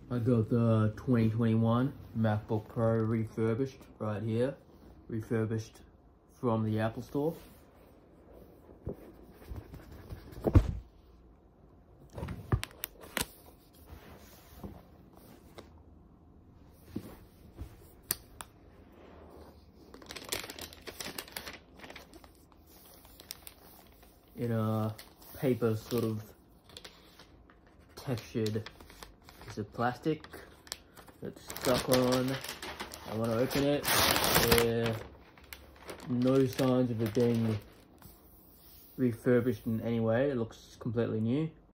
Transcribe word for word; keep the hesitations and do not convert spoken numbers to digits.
I got the twenty twenty-one MacBook Pro refurbished right here. Refurbished from the Apple Store. In a paper sort of textured piece of plastic that's stuck on. I want to open it. There are no signs of it being refurbished in any way. It looks completely new.